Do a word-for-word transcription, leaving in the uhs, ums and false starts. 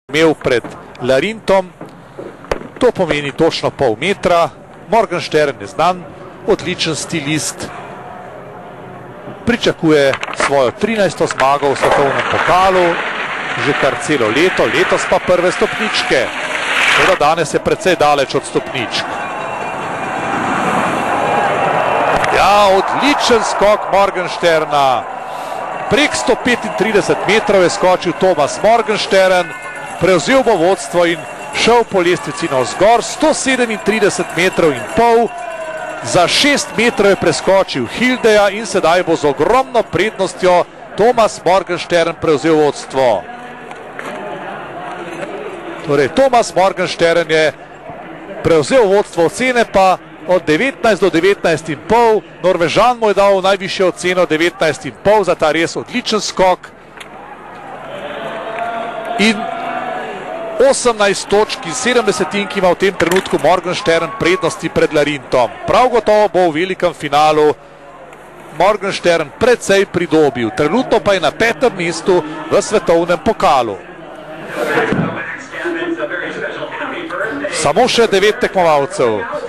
imel pred Larintom, to pomeni točno pol metra. Morgenstern je znan, odličen stilist, pričakuje svojo trinajsto zmago v svetovnem pokalu, že kar celo leto, letos pa prve stopničke. Toda danes je precej daleč od stopničk. Ja, odličen skok Morgensterna. Prek sto petintrideset metrov je skočil Thomas Morgenstern, prevzel bo vodstvo in šel po lestvici navzgor. sto sedemintrideset metrov in pol, za šest metrov je preskočil Hildeja in sedaj bo z ogromno prednostjo Thomas Morgenstern prevzel vodstvo. Torej, Thomas Morgenstern je prevzel vodstvo, ocene pa od devetnajst do devetnajst in pol. Norvežan mu je dal najvišjo oceno devetnajst in pol za ta res odličen skok. In osemnajst točk in sedem desetink ima v tem trenutku Morgenstern prednosti pred Larintom. Prav gotovo bo v velikem finalu Morgenstern precej pridobil. Trenutno pa je na petem mestu v svetovnem pokalu. Samo še devet tekmovalcev.